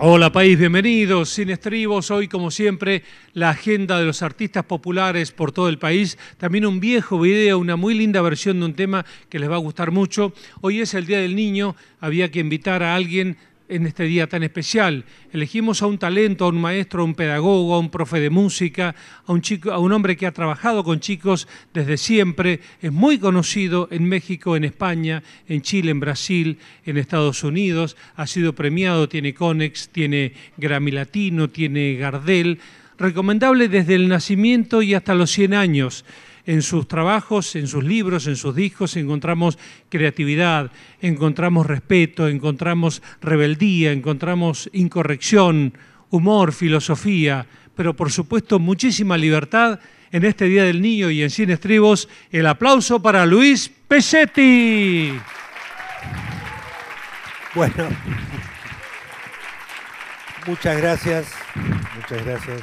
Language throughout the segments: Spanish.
Hola país, bienvenidos, Sin Estribos. Hoy, como siempre, la agenda de los artistas populares por todo el país. También un viejo video, una muy linda versión de un tema que les va a gustar mucho. Hoy es el Día del Niño, había que invitar a alguien en este día tan especial. Elegimos a un talento, a un maestro, a un pedagogo, a un profe de música, a un hombre que ha trabajado con chicos desde siempre, es muy conocido en México, en España, en Chile, en Brasil, en Estados Unidos, ha sido premiado, tiene Conex, tiene Grammy Latino, tiene Gardel, recomendable desde el nacimiento y hasta los 100 años. En sus trabajos, en sus libros, en sus discos encontramos creatividad, encontramos respeto, encontramos rebeldía, encontramos incorrección, humor, filosofía, pero por supuesto muchísima libertad en este Día del Niño y en Sin Estribos. El aplauso para Luis Pesetti. Bueno, muchas gracias, muchas gracias.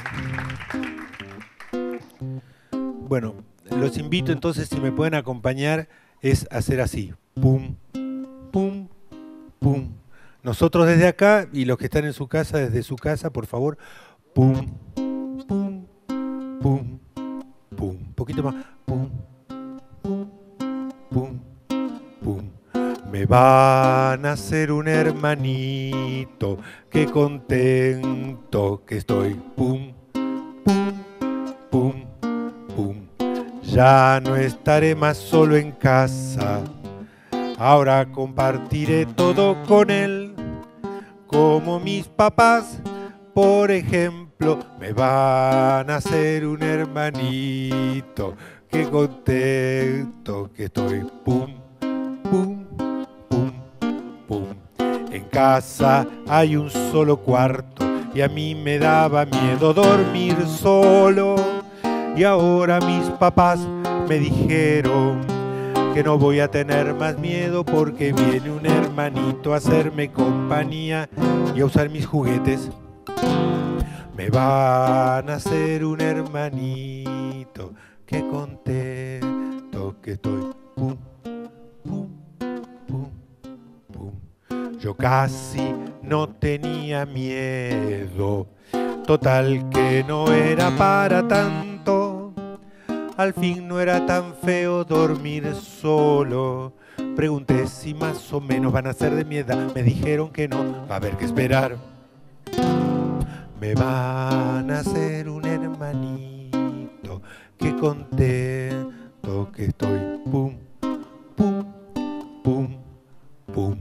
Bueno, los invito entonces, si me pueden acompañar, es hacer así. Pum, pum, pum. Nosotros desde acá y los que están en su casa, desde su casa, por favor. Pum, pum, pum, pum. Un poquito más. Pum, pum, pum, pum. Me van a hacer un hermanito, qué contento que estoy. Pum, pum, pum, pum. Ya no estaré más solo en casa, ahora compartiré todo con él, como mis papás, por ejemplo, me van a hacer un hermanito, qué contento que estoy. Pum, pum, pum, pum. En casa hay un solo cuarto y a mí me daba miedo dormir solo. Y ahora mis papás me dijeron que no voy a tener más miedo porque viene un hermanito a hacerme compañía y a usar mis juguetes. Me van a hacer un hermanito, qué contento que estoy. Pum, pum, pum, pum. Yo casi no tenía miedo, total que no era para tanto. Al fin no era tan feo dormir solo. Pregunté si más o menos van a ser de mi edad. Me dijeron que no, va a haber que esperar. Me van a hacer un hermanito, qué contento que estoy. Pum, pum, pum, pum.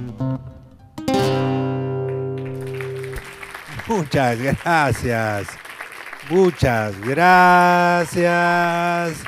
Muchas gracias. Muchas gracias.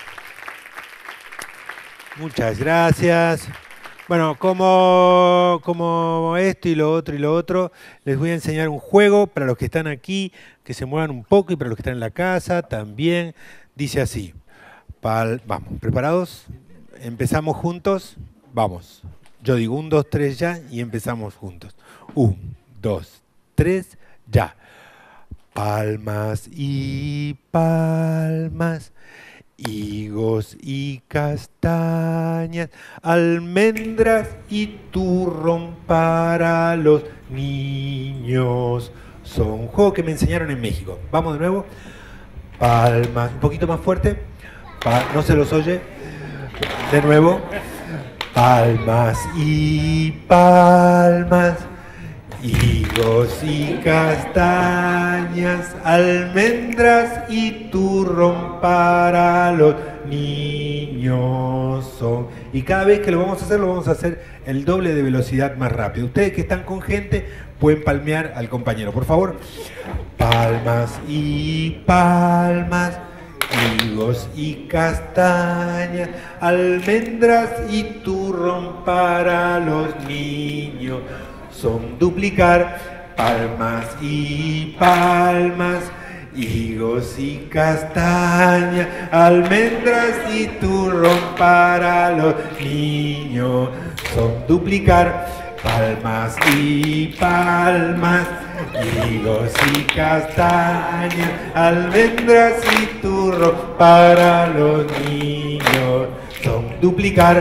Muchas gracias. Bueno, como esto y lo otro, les voy a enseñar un juego para los que están aquí, que se muevan un poco, y para los que están en la casa también. Dice así. Vamos, ¿preparados? Empezamos juntos. Vamos. Yo digo 1, 2, 3 ya y empezamos juntos. 1, 2, 3 ya. Palmas y palmas, higos y castañas, almendras y turrón para los niños. Son un juego que me enseñaron en México. Vamos de nuevo. Palmas, un poquito más fuerte. No se los oye. De nuevo. Palmas y palmas, higos y castañas, almendras y turrón para los niños son. Y cada vez que lo vamos a hacer el doble de velocidad más rápido. Ustedes que están con gente pueden palmear al compañero, por favor. Palmas y palmas, higos y castañas, almendras y turrón para los niños. Son duplicar. Palmas y palmas, higos y castañas, almendras y turrón para los niños. Son duplicar. Palmas y palmas, higos y castañas, almendras y turrón para los niños. Son duplicar.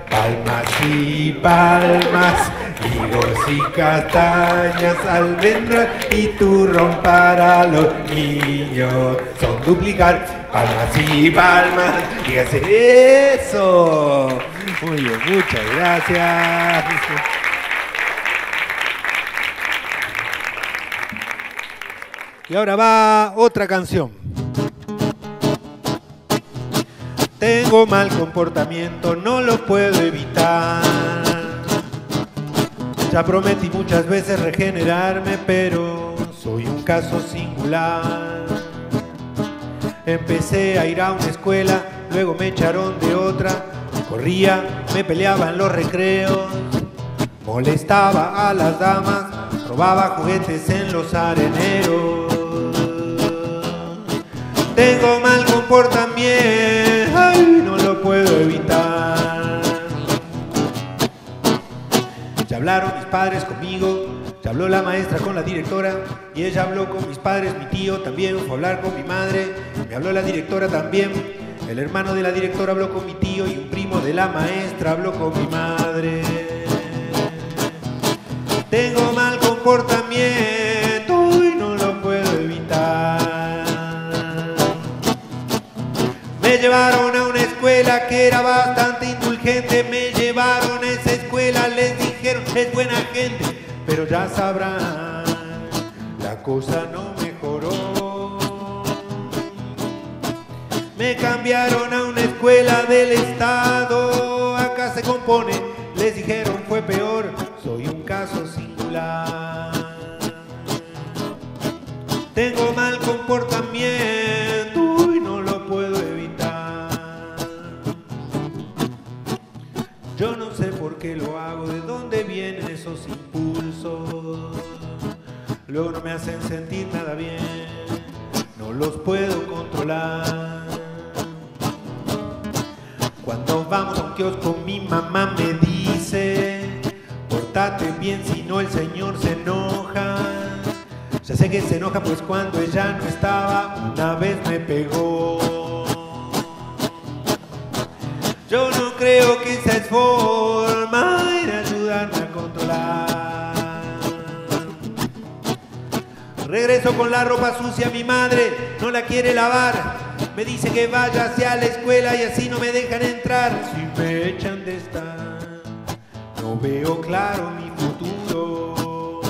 palmas y palmas, higos y castañas, almendras y turrón para los niños. Son duplicar, palmas y palmas, dígase eso. Muy bien, muchas gracias. Y ahora va otra canción. Tengo mal comportamiento, no lo puedo evitar. Ya prometí muchas veces regenerarme, pero soy un caso singular. Empecé a ir a una escuela, luego me echaron de otra. Corría, me peleaba en los recreos, molestaba a las damas, robaba juguetes en los areneros. Tengo mal comportamiento, ay, no lo puedo evitar. Ya hablaron mis padres conmigo, ya habló la maestra con la directora, y ella habló con mis padres, mi tío también fue a hablar con mi madre, me habló la directora también, el hermano de la directora habló con mi tío y un primo de la maestra habló con mi madre. Tengo mal comportamiento y no lo puedo evitar. Me llevaron a una escuela que era bastante indulgente, me llevaron a esa escuela, les dijeron es buena gente, pero ya sabrán, la cosa no mejoró. Me cambiaron a una escuela del estado, acá se compone, les dijeron fue peor, soy un caso singular. Tengo mal comportamiento y no lo puedo evitar. Yo no sé por qué lo hago, de dónde vienen esos impulsos. Luego no me hacen sentir nada bien, no los puedo controlar. Cuando vamos a un kiosco mi mamá me dice pórtate bien si no el señor se enoja. Ya sé que se enoja pues cuando ella no estaba una vez me pegó. Yo no creo que esa es forma de ayudarme a controlar. Regreso con la ropa sucia, mi madre no la quiere lavar. Me dice que vaya hacia la escuela y así no me dejan entrar. Si me echan de estar, no veo claro mi futuro.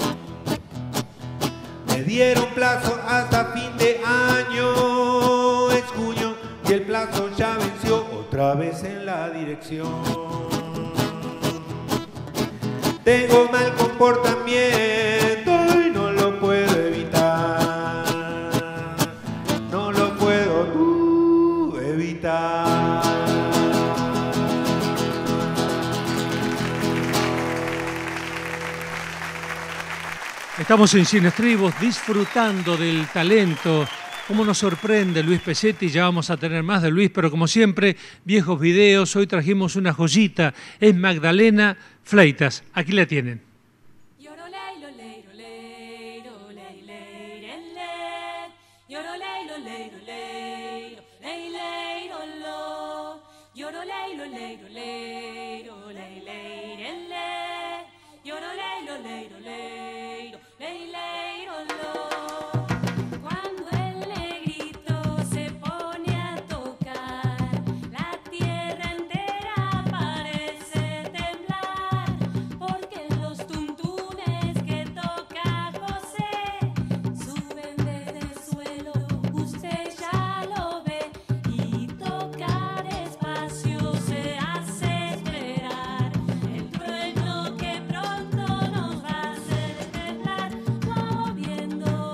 Me dieron plazo hasta fin de año, es junio y el plazo ya venció, otra vez en la dirección. Tengo mal comportamiento y no lo puedo evitar. No lo puedo evitar. Estamos en Sin Estribos disfrutando del talento. Cómo nos sorprende Luis Pesetti, ya vamos a tener más de Luis, pero como siempre, viejos videos. Hoy trajimos una joyita, es Magdalena Fleitas. Aquí la tienen. Trueno que pronto nos va a hacer temblar, moviendo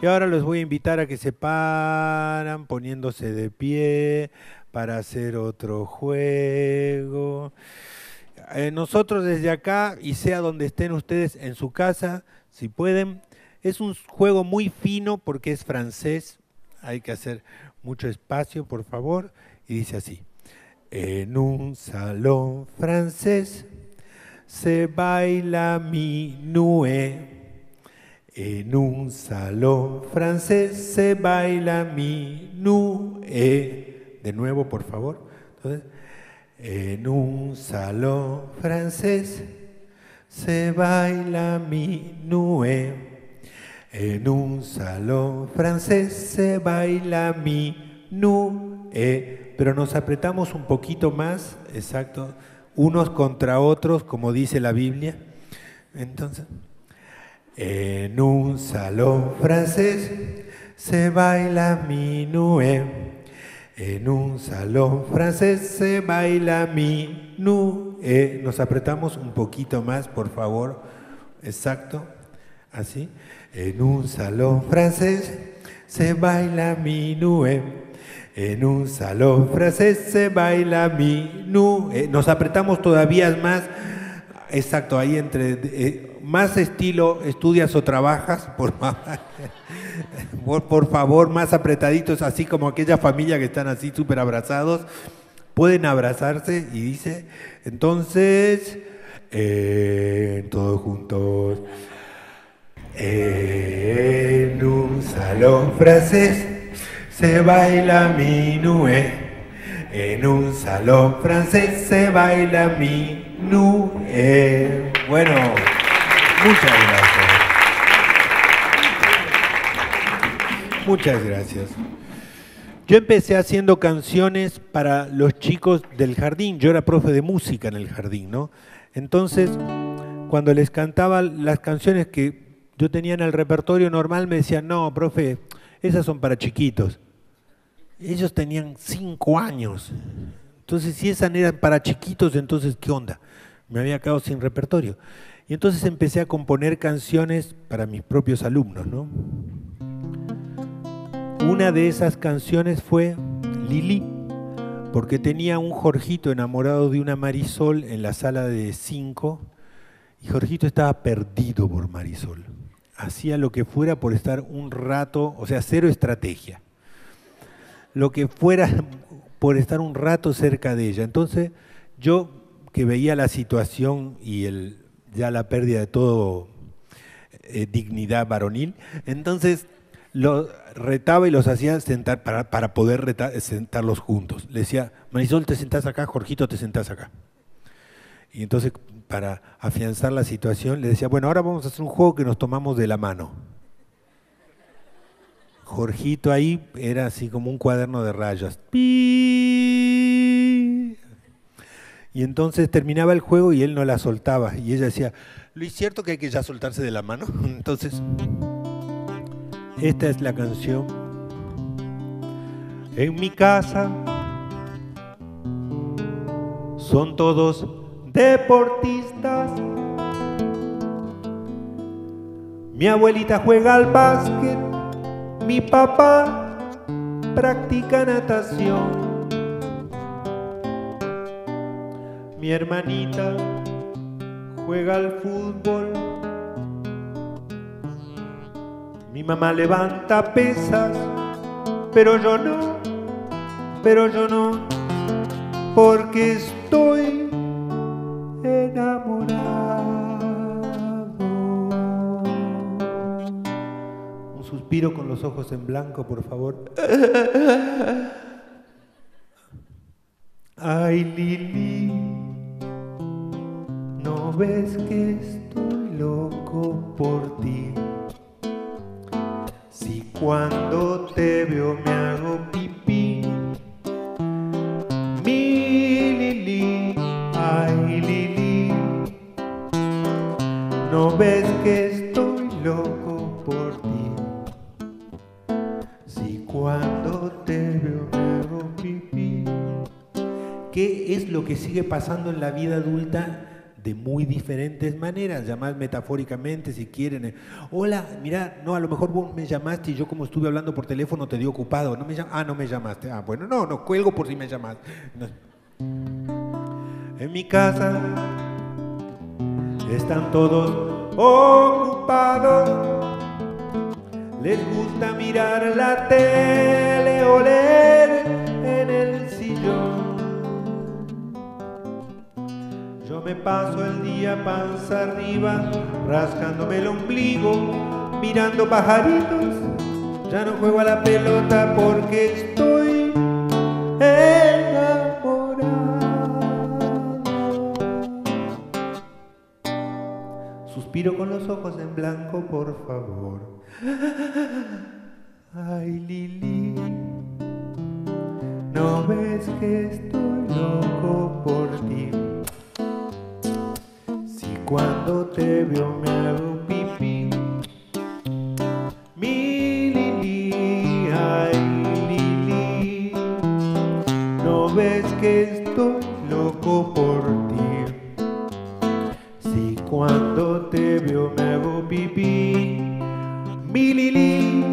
Y ahora los voy a invitar a que se paran poniéndose de pie para hacer otro juego. Nosotros desde acá, y sea donde estén ustedes en su casa, si pueden, es un juego muy fino porque es francés, hay que hacer mucho espacio, por favor, y dice así: en un salón francés se baila minuet. En un salón francés se baila minuet. De nuevo, por favor. Entonces, en un salón francés se baila minuet. En un salón francés se baila minuet. Pero nos apretamos un poquito más, exacto, unos contra otros, como dice la Biblia. Entonces, en un salón francés se baila minuet. En un salón francés se baila minuet. Nos apretamos un poquito más, por favor. Exacto, así. En un salón francés se baila minuet. En un salón francés se baila minuet. Nos apretamos todavía más. Exacto, ahí entre más estilo estudias o trabajas, por favor, más apretaditos, así como aquella familia que están así súper abrazados, pueden abrazarse y dice, entonces, todos juntos, en un salón francés se baila minuet. En un salón francés se baila minuet. Bueno, muchas gracias. Muchas gracias. Yo empecé haciendo canciones para los chicos del jardín. Yo era profe de música en el jardín, ¿no? Entonces, cuando les cantaba las canciones que yo tenía en el repertorio normal, me decían, no, profe, esas son para chiquitos. Ellos tenían 5 años. Entonces, si esas eran para chiquitos, entonces, ¿qué onda? Me había quedado sin repertorio. Y entonces empecé a componer canciones para mis propios alumnos, ¿no? Una de esas canciones fue Lili, porque tenía un Jorgito enamorado de una Marisol en la sala de 5, y Jorgito estaba perdido por Marisol. Hacía lo que fuera por estar un rato, o sea, cero estrategia. Lo que fuera por estar un rato cerca de ella. Entonces, yo que veía la situación y ya la pérdida de todo dignidad varonil, entonces los retaba y los hacía sentar para poder sentarlos juntos. Le decía, Marisol, te sentás acá, Jorgito, te sentás acá. Y entonces, para afianzar la situación, le decía, bueno, ahora vamos a hacer un juego que nos tomamos de la mano. Jorgito ahí era así como un cuaderno de rayas. Y entonces terminaba el juego y él no la soltaba. Y ella decía, ¿lo es cierto que hay que ya soltarse de la mano? Entonces, esta es la canción. En mi casa son todos deportistas. Mi abuelita juega al básquet. Mi papá practica natación. Mi hermanita juega al fútbol. Mi mamá levanta pesas, pero yo no, porque estoy enamorado. Suspiro con los ojos en blanco, por favor. Ay, Lili, ¿no ves que estoy loco por ti? Si cuando te veo me hago pipí. Mi Lili, ay, Lili, ¿no ves que estoy loco por ti? Cuando te veo me hago pipí. ¿Qué es lo que sigue pasando en la vida adulta de muy diferentes maneras, llamad metafóricamente si quieren. Hola, mira, no, a lo mejor vos me llamaste y yo como estuve hablando por teléfono te di ocupado. No me no me llamaste. Ah, bueno, no cuelgo por si me llamas. No. En mi casa están todos ocupados. Les gusta mirar la tele o leer en el sillón. Yo me paso el día panza arriba, rascándome el ombligo, mirando pajaritos. Ya no juego a la pelota porque estoy enamorado. Suspiro con los ojos en blanco, por favor. Ay, Lili, ¿no ves que estoy loco por ti? Si cuando te veo me hago pipí. Mi Lili, ay, Lili, ¿no ves que estoy loco por ti? Si cuando te veo me hago pipí. Mi Lili,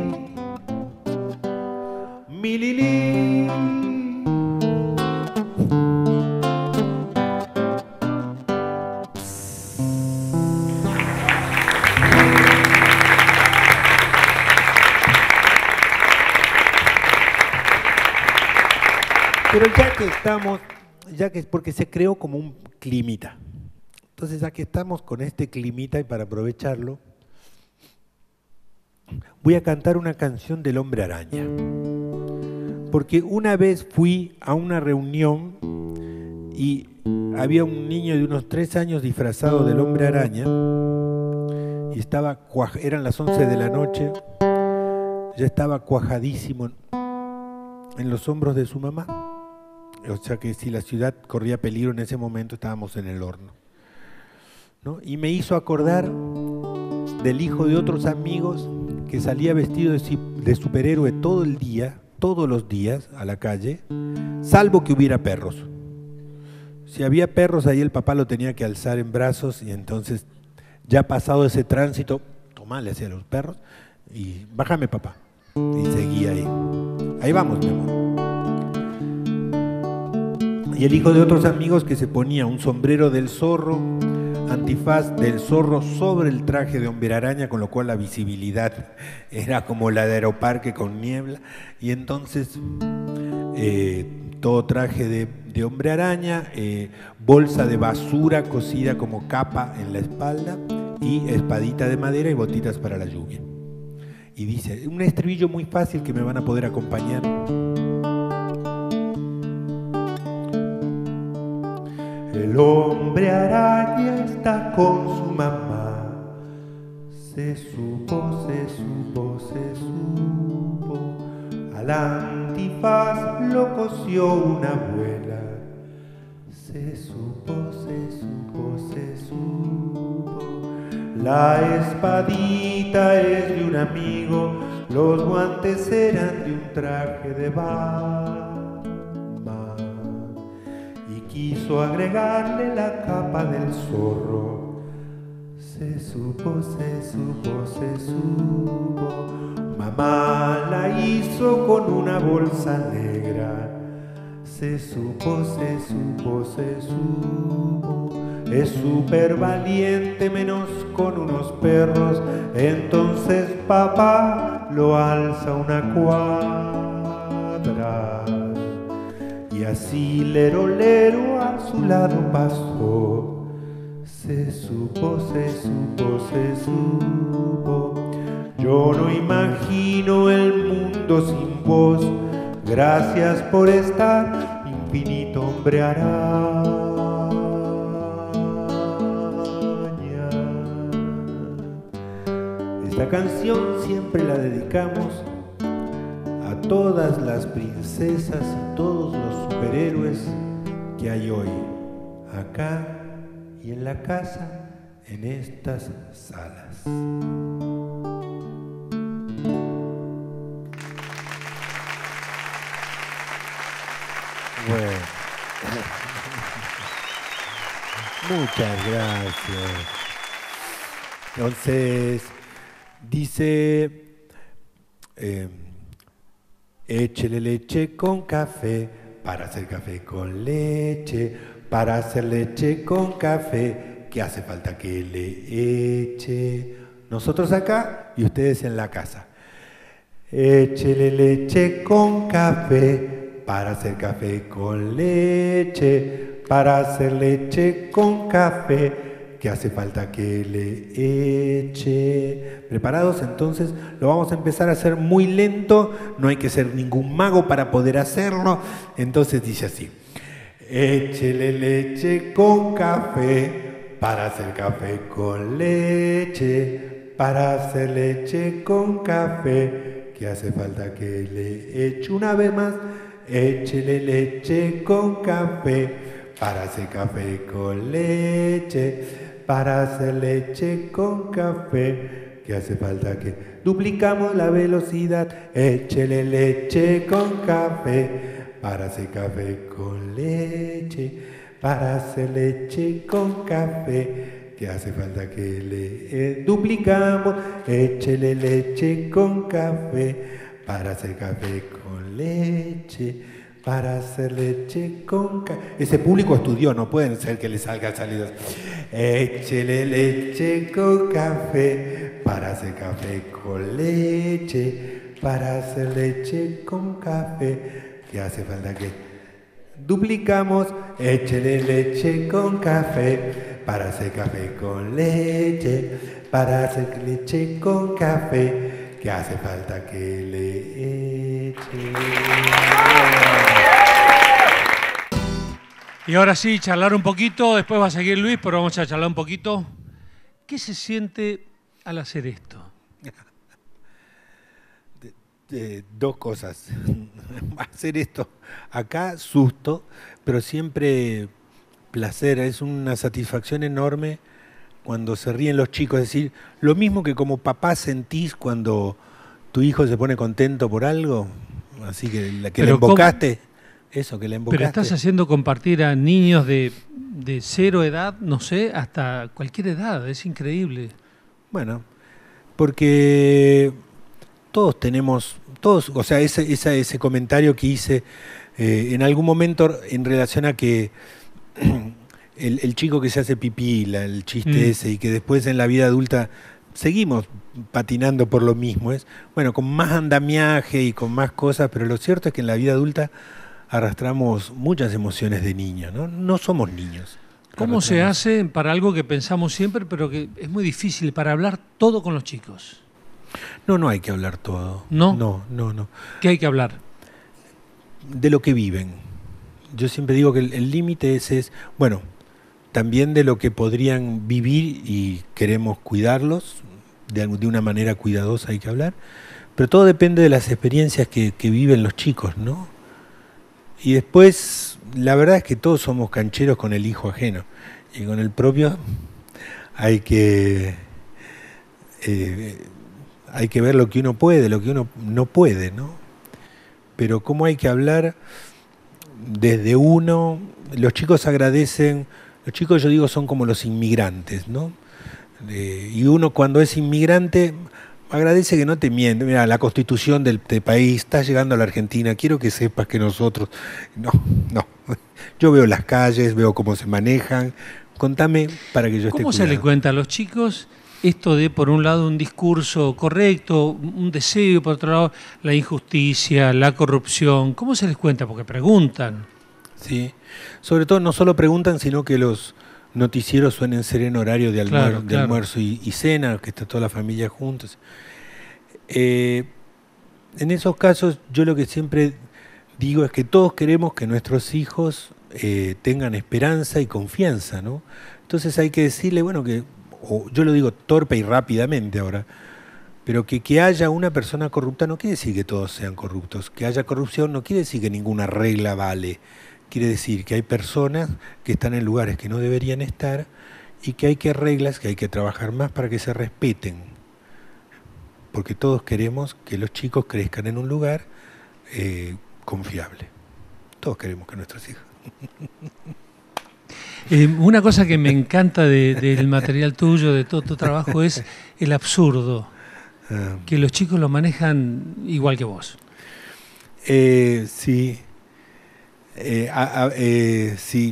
mi Lili. Pero ya que estamos, porque se creó como un climita. Entonces ya que estamos con este climita y para aprovecharlo, voy a cantar una canción del Hombre Araña. Porque una vez fui a una reunión y había un niño de unos 3 años disfrazado del Hombre Araña y eran las 11 de la noche, ya estaba cuajadísimo en los hombros de su mamá. O sea que si la ciudad corría peligro en ese momento estábamos en el horno, ¿no? Y me hizo acordar del hijo de otros amigos que salía vestido de superhéroe todo el día, todos los días a la calle, salvo que hubiera perros. Si había perros ahí el papá lo tenía que alzar en brazos y entonces ya pasado ese tránsito, tomale hacia los perros y bájame papá. Y seguía ahí. Ahí vamos, mi amor. Y el hijo de otros amigos que se ponía un sombrero del zorro, antifaz del zorro sobre el traje de Hombre Araña, con lo cual la visibilidad era como la de Aeroparque con niebla. Y entonces todo traje de Hombre Araña, bolsa de basura cosida como capa en la espalda y espadita de madera y botitas para la lluvia. Y dice, un estribillo muy fácil que me van a poder acompañar. El Hombre Araña está con su mamá. Se supo. Al antifaz lo cosió una abuela. Se supo. La espadita es de un amigo. Los guantes eran de un traje de Batman. Quiso agregarle la capa del zorro. Se supo. Mamá la hizo con una bolsa negra. Se supo. Es súper valiente menos con unos perros. Entonces papá lo alza una cuadra. Y así lero a su lado pasó. Se supo. Yo no imagino el mundo sin vos. Gracias por estar, infinito Hombre Araña. Esta canción siempre la dedicamos a todas las princesas y todos los superhéroes que hay hoy, acá y en la casa, en estas salas. Bueno. Muchas gracias. Entonces, dice, échele leche con café para hacer café con leche, para hacer leche con café, ¿qué hace falta que le eche? Nosotros acá y ustedes en la casa. Échele leche con café para hacer café con leche, para hacer leche con café, que hace falta que le eche. ¿Preparados? Entonces lo vamos a empezar a hacer muy lento, no hay que ser ningún mago para poder hacerlo. Entonces dice así: échele leche con café para hacer café con leche, para hacer leche con café, que hace falta que le eche. Una vez más, échele leche con café para hacer café con leche, para hacer leche con café, que hace falta que duplicamos la velocidad. Échele leche con café para hacer café con leche, para hacer leche con café, que hace falta que le duplicamos. Échele leche con café para hacer café con leche, para hacer leche con café. Ese público estudió, no pueden ser que le salga salidas. Échele leche con café para hacer café con leche, para hacer leche con café, que hace falta que duplicamos. Échele leche con café para hacer café con leche, para hacer leche con café, que hace falta que le eche. Y ahora sí, charlar un poquito, después va a seguir Luis, pero vamos a charlar un poquito. ¿Qué se siente al hacer esto? Dos cosas. Hacer esto acá, susto, pero siempre placer. Es una satisfacción enorme cuando se ríen los chicos. Es decir, lo mismo que como papá sentís cuando tu hijo se pone contento por algo, así que le embocaste. Eso, que le embocaste. Pero estás haciendo compartir a niños de 0 edad, no sé, hasta cualquier edad. Es increíble. Bueno, porque todos tenemos, o sea, ese comentario que hice en algún momento en relación a que el chico que se hace pipí, el chiste ese, y que después en la vida adulta seguimos patinando por lo mismo, es bueno, con más andamiaje y con más cosas, pero lo cierto es que en la vida adulta arrastramos muchas emociones de niño, ¿no? No somos niños. ¿Cómo se hace para algo que pensamos siempre, pero que es muy difícil, para hablar todo con los chicos? No hay que hablar todo. ¿No? No. ¿Qué hay que hablar? De lo que viven. Yo siempre digo que el límite es, bueno, también de lo que podrían vivir y queremos cuidarlos, de una manera cuidadosa hay que hablar, pero todo depende de las experiencias que viven los chicos, ¿no? Y después, la verdad es que todos somos cancheros con el hijo ajeno, y con el propio hay que ver lo que uno puede, lo que uno no puede, ¿no? Pero cómo hay que hablar desde uno. Los chicos agradecen, los chicos yo digo son como los inmigrantes, ¿no? Y uno cuando es inmigrante agradece que no te miente. Mira, la constitución del país, estás llegando a la Argentina, quiero que sepas que nosotros... No. Yo veo las calles, veo cómo se manejan. Contame para que yo esté ¿Cómo se le cuenta a los chicos esto de, por un lado, un discurso correcto, un deseo, y por otro lado, la injusticia, la corrupción? ¿Cómo se les cuenta? Porque preguntan. Sí, sobre todo no solo preguntan, sino que los noticieros suelen ser en horario de almuerzo y cena, que está toda la familia juntos. En esos casos yo lo que siempre digo es que todos queremos que nuestros hijos tengan esperanza y confianza, ¿no? Entonces hay que decirle, bueno, que yo lo digo torpe y rápidamente ahora, pero que haya una persona corrupta no quiere decir que todos sean corruptos. Que haya corrupción no quiere decir que ninguna regla vale. Quiere decir que hay personas que están en lugares que no deberían estar y que hay reglas que hay que trabajar más para que se respeten. Porque todos queremos que los chicos crezcan en un lugar confiable. Todos queremos que nuestros hijos. Una cosa que me encanta del material tuyo, de todo tu trabajo, es el absurdo, que los chicos lo manejan igual que vos. Sí. Sí.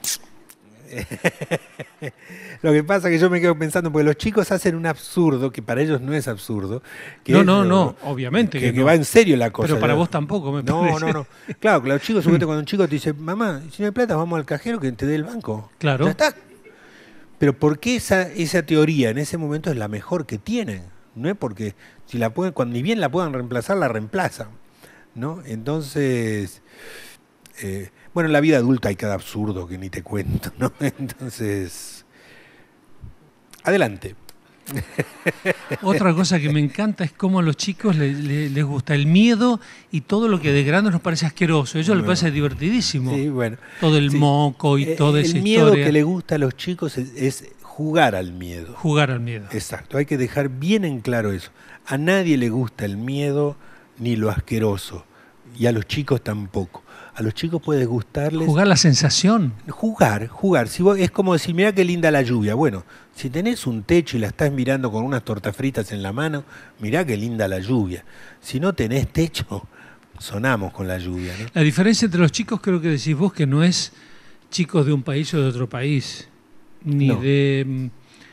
Lo que pasa es que yo me quedo pensando, porque los chicos hacen un absurdo que para ellos no es absurdo. Que No, obviamente que no. va en serio la cosa. Pero para vos tampoco, me parece. No. Claro, que los chicos, cuando un chico te dice, mamá, si no hay plata, vamos al cajero que te dé el banco. Claro. Ya está. Pero ¿por qué esa teoría en ese momento es la mejor que tienen? No es porque si la pueden, cuando ni bien la puedan reemplazar, la reemplazan, ¿no? Entonces, bueno, en la vida adulta hay cada absurdo que ni te cuento, ¿no? Entonces, adelante. Otra cosa que me encanta es cómo a los chicos les gusta el miedo y todo lo que de grande nos parece asqueroso. A ellos les parece divertidísimo. Sí, bueno. Todo el moco y toda esa historia. El miedo que le gusta a los chicos es jugar al miedo. Jugar al miedo. Exacto, hay que dejar bien en claro eso. A nadie le gusta el miedo ni lo asqueroso. Y a los chicos tampoco. A los chicos puede gustarles... Jugar la sensación. Jugar. Si vos, es como decir, mirá qué linda la lluvia. Bueno, si tenés un techo y la estás mirando con unas tortas fritas en la mano, mirá qué linda la lluvia. Si no tenés techo, sonamos con la lluvia, ¿no? La diferencia entre los chicos, creo que decís vos, que no es chicos de un país o de otro país, ni de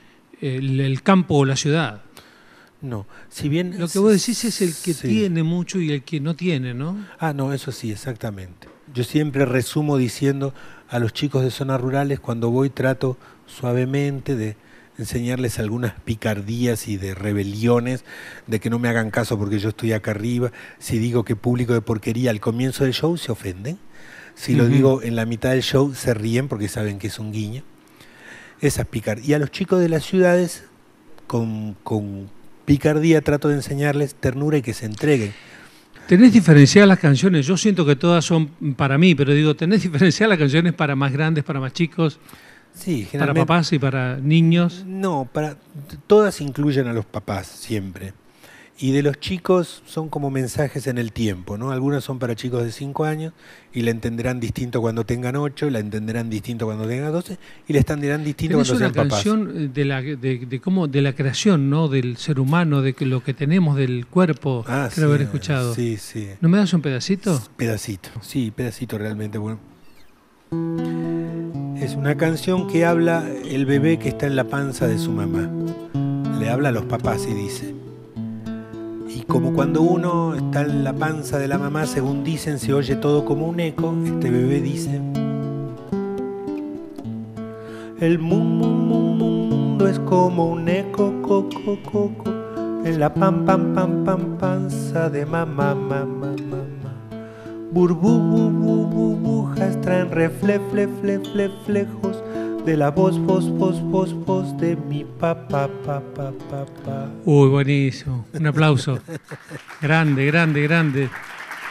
el campo o la ciudad. No, si bien... Lo que vos decís es el que tiene mucho y el que no tiene, ¿no? Ah, no, eso sí, exactamente. Yo siempre resumo diciendo a los chicos de zonas rurales, cuando voy trato suavemente de enseñarles algunas picardías y de rebeliones, de que no me hagan caso porque yo estoy acá arriba. Si digo que público de porquería al comienzo del show, se ofenden. Si lo digo en la mitad del show, se ríen porque saben que es un guiño. Esas picardías. Y a los chicos de las ciudades, con picardía trato de enseñarles ternura y que se entreguen. ¿Tenés diferenciadas las canciones? Yo siento que todas son para mí, pero digo, ¿tenés diferenciadas las canciones para más grandes, para más chicos? Sí, generalmente. ¿Para papás y para niños? No, todas incluyen a los papás siempre. Y de los chicos son como mensajes en el tiempo, ¿no? Algunas son para chicos de 5 años y la entenderán distinto cuando tengan 8, la entenderán distinto cuando tengan 12 y la entenderán distinto cuando sean papás. Es una canción de la creación, ¿no? Del ser humano, de que lo que tenemos del cuerpo, creo haber escuchado. Sí, sí. ¿No me das un pedacito? Pedacito realmente bueno. Es una canción que habla el bebé que está en la panza de su mamá. Le habla a los papás y dice... Y como cuando uno está en la panza de la mamá, según dicen, se oye todo como un eco, este bebé dice: el mundo es como un eco, coco, en la panza de mamá. Burbujas traen reflejos de la voz de mi papá. Uy, buenísimo. Un aplauso. Grande.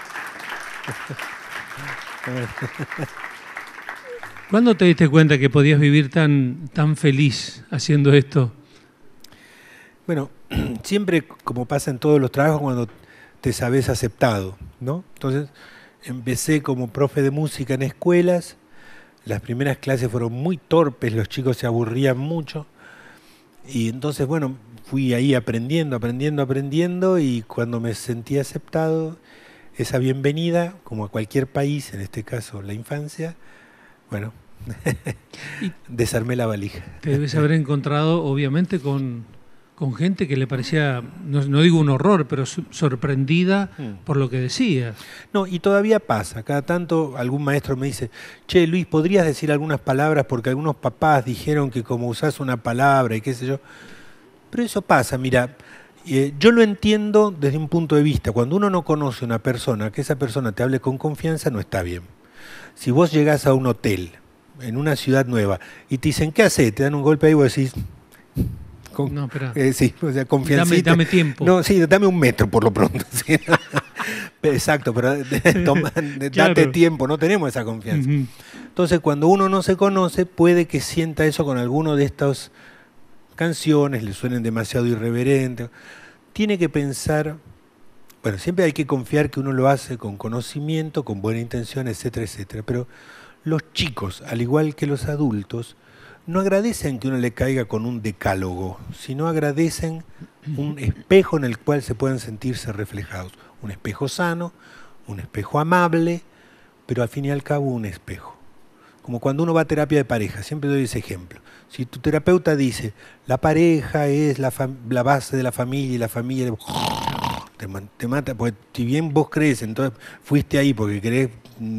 ¿Cuándo te diste cuenta que podías vivir tan feliz haciendo esto? Bueno, siempre, como pasa en todos los trabajos, cuando te sabes aceptado, ¿no? Entonces, empecé como profe de música en escuelas. Las primeras clases fueron muy torpes, los chicos se aburrían mucho. Y entonces, bueno, fui ahí aprendiendo y cuando me sentí aceptado, esa bienvenida, como a cualquier país, en este caso la infancia, bueno, desarmé la valija. Te debes haber encontrado, obviamente, con gente que le parecía, no digo un horror, pero sorprendida por lo que decías. No, y todavía pasa. Cada tanto algún maestro me dice: che, Luis, ¿podrías decir algunas palabras? Porque algunos papás dijeron que como usás una palabra y qué sé yo. Pero eso pasa, mira, yo lo entiendo desde un punto de vista. Cuando uno no conoce a una persona, que esa persona te hable con confianza, no está bien. Si vos llegás a un hotel en una ciudad nueva y te dicen: ¿qué hacés? Te dan un golpe ahí y vos decís... No, espera. Sí, o sea, confiancita. Dame tiempo. No, sí, dame 1 metro por lo pronto. ¿Sí? Exacto, pero date tiempo, no tenemos esa confianza. Entonces, cuando uno no se conoce, puede que sienta eso con alguno de estas canciones, le suenen demasiado irreverentes. Tiene que pensar, bueno, siempre hay que confiar que uno lo hace con conocimiento, con buena intención, etcétera, etcétera. Pero Los chicos, al igual que los adultos, no agradecen que uno le caiga con un decálogo, sino agradecen un espejo en el cual se puedan sentirse reflejados. Un espejo sano, un espejo amable, pero al fin y al cabo un espejo. Como cuando uno va a terapia de pareja, siempre doy ese ejemplo. Si tu terapeuta dice, la pareja es la base de la familia y la familia te mata, porque si bien vos crees, entonces fuiste ahí porque querés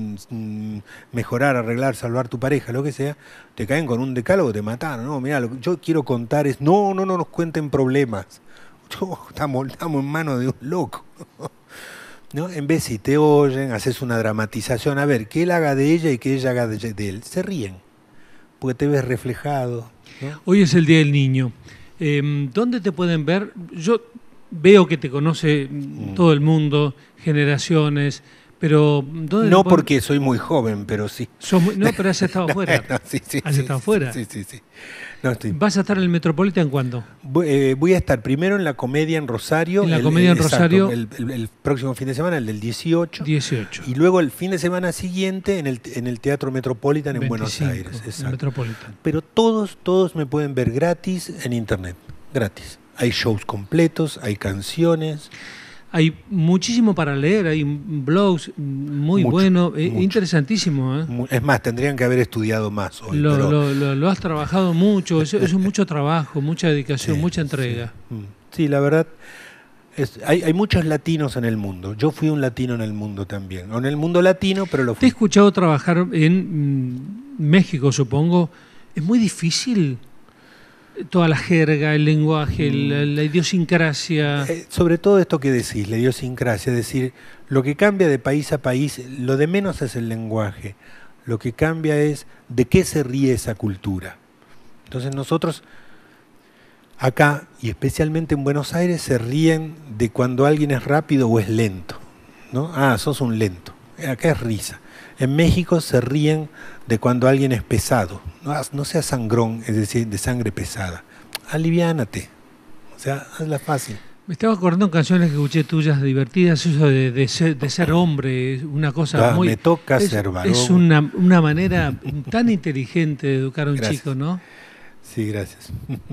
mejorar, arreglar, salvar tu pareja, lo que sea, te caen con un decálogo, te mataron. No, mirá, lo que yo quiero contar es, no nos cuenten problemas. Estamos en manos de un loco. ¿No? En vez si te oyen, haces una dramatización, a ver, que él haga de ella y que ella haga de él. Se ríen, porque te ves reflejado, ¿no? Hoy es el Día del Niño. ¿Dónde te pueden ver? Yo veo que te conoce todo el mundo, generaciones, pero ¿dónde no porque soy muy joven, pero sí. No, pero has estado afuera. No, sí, ¿Has estado afuera? Sí. No, ¿Vas a estar en el Metropolitan cuándo? Voy a estar primero en la Comedia en Rosario. En la Comedia en Rosario. El próximo fin de semana, el del 18. 18. Y luego el fin de semana siguiente en el Teatro Metropolitan en 25, Buenos Aires. Exacto. Metropolitan. Pero todos me pueden ver gratis en internet. Gratis. Hay shows completos, hay canciones. Hay muchísimo para leer, hay blogs muy buenos, interesantísimo. Es más, tendrían que haber estudiado más hoy. Lo has trabajado mucho, eso es mucho trabajo, mucha dedicación, sí, mucha entrega. Sí, la verdad, hay muchos latinos en el mundo. Yo fui un latino en el mundo también. No en el mundo latino, pero lo fui. Te he escuchado trabajar en México, supongo. Es muy difícil toda la jerga, el lenguaje, la idiosincrasia. Sobre todo esto que decís, la idiosincrasia, es decir, lo que cambia de país a país, lo de menos es el lenguaje, lo que cambia es de qué se ríe esa cultura. Entonces nosotros acá, y especialmente en Buenos Aires, se ríen de cuando alguien es rápido o es lento, ¿no? Ah, sos un lento. Acá es risa. En México se ríen de cuando alguien es pesado. No seas sangrón, es decir, de sangre pesada. Aliviánate. O sea, hazla fácil. Me estaba acordando en canciones que escuché tuyas divertidas, eso de ser hombre, una cosa muy... Me toca ser varón. Es una manera tan inteligente de educar a un chico, ¿no? Sí, gracias.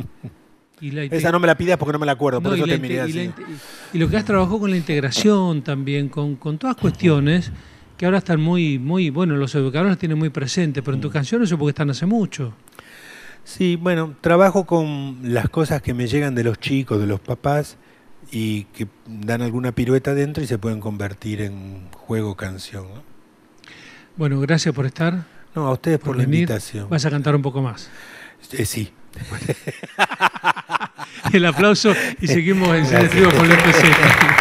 Esa no me la pidas porque no me la acuerdo, por eso te miré así. Y lo que has trabajado con la integración también, con todas cuestiones que ahora están muy, bueno, los educadores las tienen muy presentes, pero en tus canciones eso porque están hace mucho. Sí, bueno, trabajo con las cosas que me llegan de los chicos, de los papás, y que dan alguna pirueta dentro y se pueden convertir en juego canción, ¿no? Bueno, gracias por estar. No, a ustedes por la invitación. ¿Vas a cantar un poco más? Sí. El aplauso y seguimos en Cine Trío con Luis Pesetti.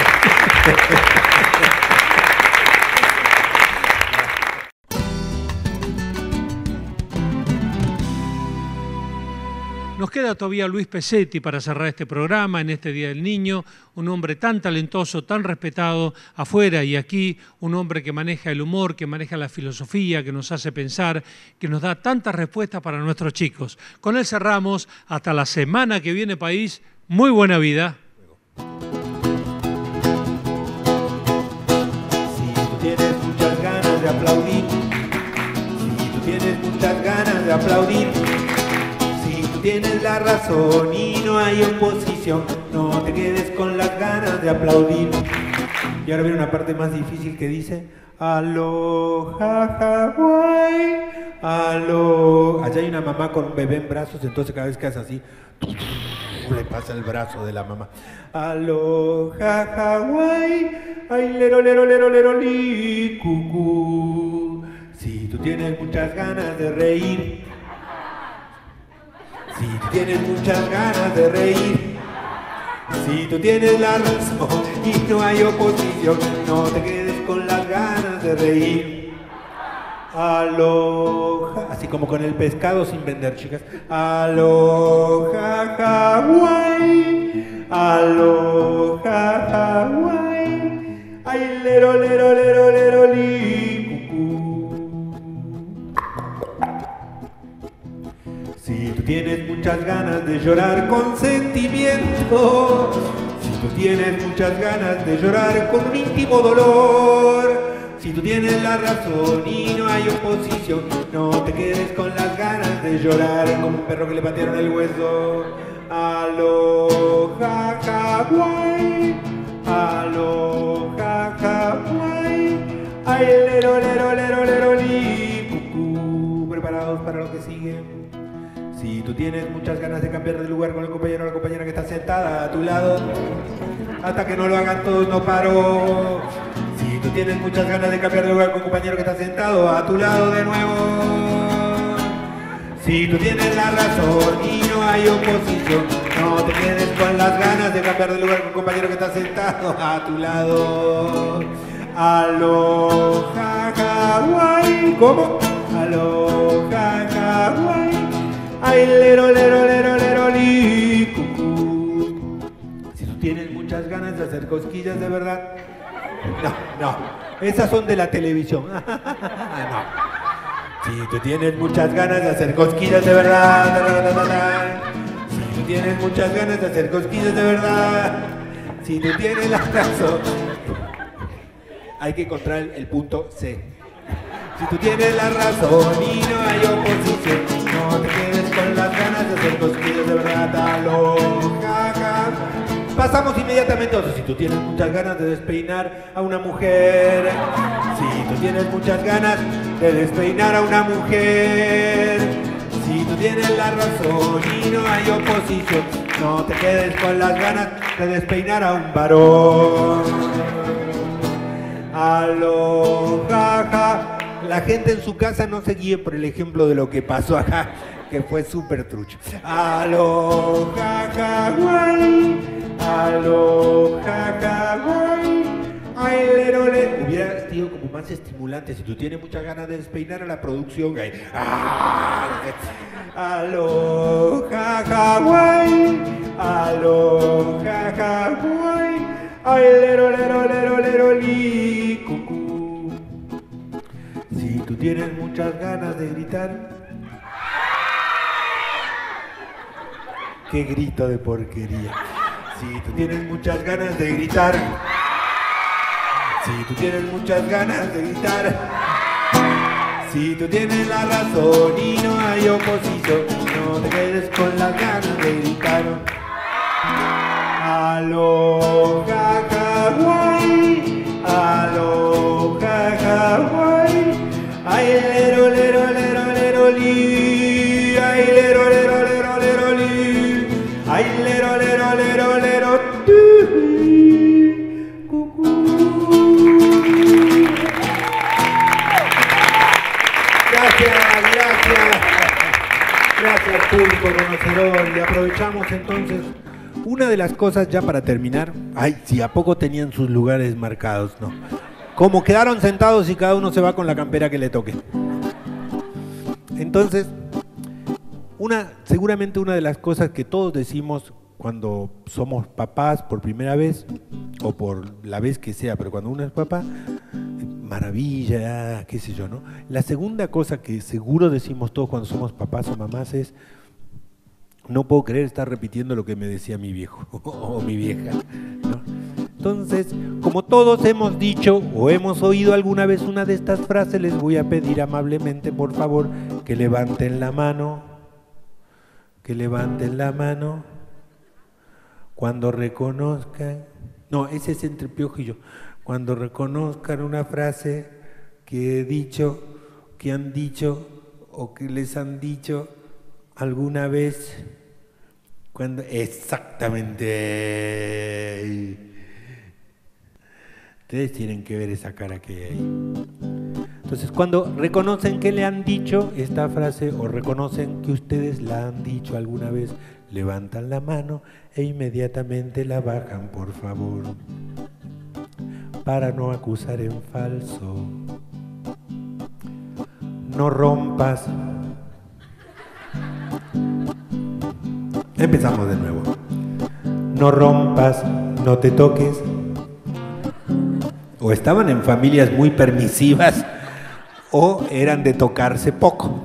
Nos queda todavía Luis Pesetti para cerrar este programa en este Día del Niño, un hombre tan talentoso, tan respetado afuera y aquí, un hombre que maneja el humor, que maneja la filosofía, que nos hace pensar, que nos da tantas respuestas para nuestros chicos. Con él cerramos, hasta la semana que viene, país, muy buena vida. Si tú tienes muchas ganas de aplaudir, si tú tienes muchas ganas de aplaudir, tienes la razón y no hay oposición, no te quedes con las ganas de aplaudir. Y ahora viene una parte más difícil que dice Aloha Hawái, aloha. Allá hay una mamá con un bebé en brazos, entonces cada vez que hace así le pasa el brazo de la mamá. Aloha Hawái, ay lero lero lero lero li cucú. Si tú tienes muchas ganas de reír, si tú tienes muchas ganas de reír, si tú tienes la razón y no hay oposición, no te quedes con las ganas de reír. Aloha, así como con el pescado sin vender, chicas. Aloha Hawái, aloha Hawái, ay lero lero lero lero li cucú. Si tú tienes muchas ganas de llorar con sentimiento, si tú tienes muchas ganas de llorar con un íntimo dolor, si tú tienes la razón y no hay oposición, te quedes con las ganas de llorar como un perro que le patearon el hueso. Aloha Hawái, aloha Hawái, ay lero lero lero lero li, cucú. Preparados para lo que sigue. Si tú tienes muchas ganas de cambiar de lugar con el compañero o la compañera que está sentada a tu lado, hasta que no lo hagan todos no paro. Si tú tienes muchas ganas de cambiar de lugar con el compañero que está sentado a tu lado de nuevo. Si tú tienes la razón y no hay oposición, no te quedes con las ganas de cambiar de lugar con un compañero que está sentado a tu lado. Aloha Hawái. ¿Cómo? Aloha Hawái. Ay, lero, lero, lero, lero, li, cucú. Si tú tienes muchas ganas de hacer cosquillas de verdad. No. Esas son de la televisión. No. Si tú tienes muchas ganas de hacer cosquillas de verdad, si tú tienes muchas ganas de hacer cosquillas de verdad, si tú tienes la razón, hay que encontrar el punto C. Si tú tienes la razón y no hay oposición, no te quedes con las ganas de hacer cosquillas de verdad. Aloha. Pasamos inmediatamente a otro. Si tú tienes muchas ganas de despeinar a una mujer, si tú tienes muchas ganas de despeinar a una mujer, si tú tienes la razón y no hay oposición, no te quedes con las ganas de despeinar a un varón. Aloha. La gente en su casa no se guíe por el ejemplo de lo que pasó acá, que fue súper trucho. Aloha Hawái, aloha Hawái, ay lero lero. Hubiera sido como más estimulante si tú tienes muchas ganas de despeinar a la producción. Aloha Hawái, aloha Hawái, ay lero lero lero lero li, cucú. Si tú tienes muchas ganas de gritar, qué grito de porquería. Si tú tienes muchas ganas de gritar, si tú tienes muchas ganas de gritar, si tú tienes la razón y no hay oposición, no te quedes con las ganas de gritar. Aloha Hawái, aloha Hawái, ay lero lero lero lero li, ay lero lero lero lero li, ay lero lero lero lero tu, cucú. Gracias público conocedor. Y aprovechamos entonces una de las cosas ya para terminar. Ay, si a poco tenían sus lugares marcados, ¿no? Como quedaron sentados y cada uno se va con la campera que le toque. Entonces, seguramente una de las cosas que todos decimos cuando somos papás por primera vez, o por la vez que sea, pero cuando uno es papá, maravilla, qué sé yo, ¿no? La segunda cosa que seguro decimos todos cuando somos papás o mamás es: no puedo creer estar repitiendo lo que me decía mi viejo o mi vieja, ¿no? Entonces, como todos hemos dicho o hemos oído alguna vez una de estas frases, les voy a pedir amablemente, por favor, que levanten la mano, cuando reconozcan, no, ese es entre Piojo y yo, cuando reconozcan una frase que he dicho, que han dicho o que les han dicho alguna vez, cuando exactamente. Ustedes tienen que ver esa cara que hay ahí. Entonces, cuando reconocen que le han dicho esta frase o reconocen que ustedes la han dicho alguna vez, levantan la mano e inmediatamente la bajan, por favor, para no acusar en falso. No rompas. Empezamos de nuevo. No rompas, no te toques. O estaban en familias muy permisivas o eran de tocarse poco.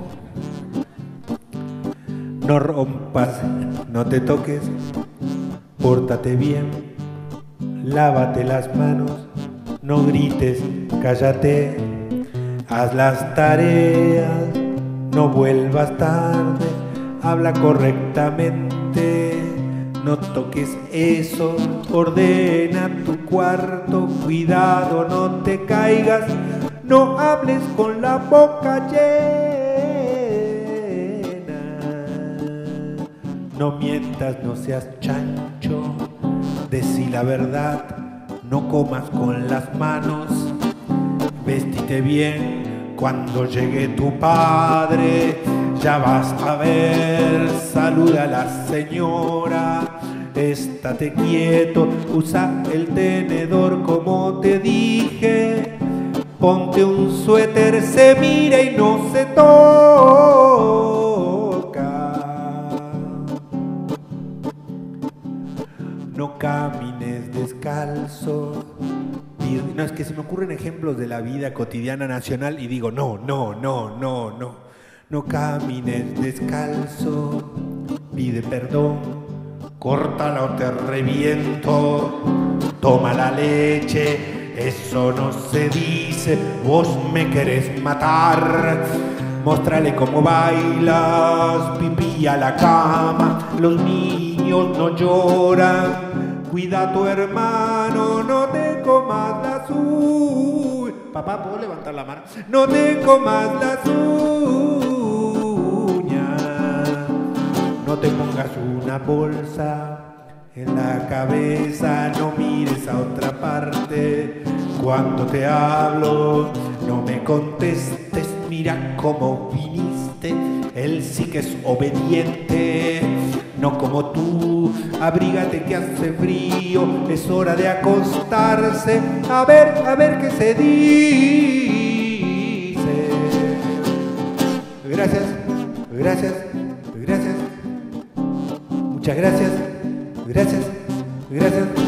No rompas, no te toques, pórtate bien, lávate las manos, no grites, cállate, haz las tareas, No vuelvas tarde, habla correctamente. No toques eso, ordena tu cuarto, cuidado, no te caigas, no hables con la boca llena. No mientas, no seas chancho, decí la verdad, no comas con las manos, vestite bien cuando llegue tu padre. Ya vas a ver, saluda a la señora, estate quieto, usa el tenedor como te dije, ponte un suéter, se mira y no se toca. No camines descalzo. No, es que se me ocurren ejemplos de la vida cotidiana nacional y digo, no. No camines descalzo, pide perdón, córtala o te reviento, toma la leche, eso no se dice, vos me querés matar. Mostrale cómo bailas, pipí a la cama, los niños no lloran, cuida a tu hermano, no te comas las uñas. Papá, ¿puedo levantar la mano? No te comas las uñas. No te pongas una bolsa en la cabeza, no mires a otra parte. Cuando te hablo, no me contestes, mira cómo viniste. Él sí que es obediente, no como tú. Abrígate que hace frío, es hora de acostarse. A ver qué se dice. Gracias. Muchas gracias.